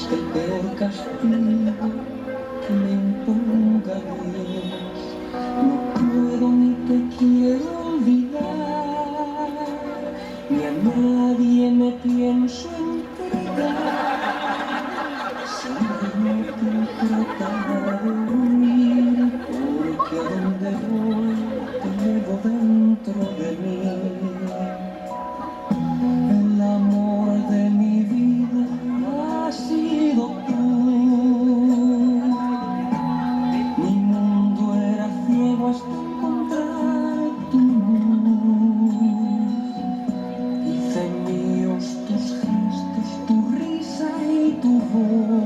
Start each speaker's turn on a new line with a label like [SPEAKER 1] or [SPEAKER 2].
[SPEAKER 1] que el peor castigo que me imponga Dios, no puedo ni te quiero olvidar, ni a nadie me pienso entregar. Solo te trataré de huir, porque a donde voy te llevo dentro de mí. El amor de mi vida has sido tú. Mi mundo era ciego hasta encontrar tu luz. Hice míos tus gestos, tu risa y tu voz.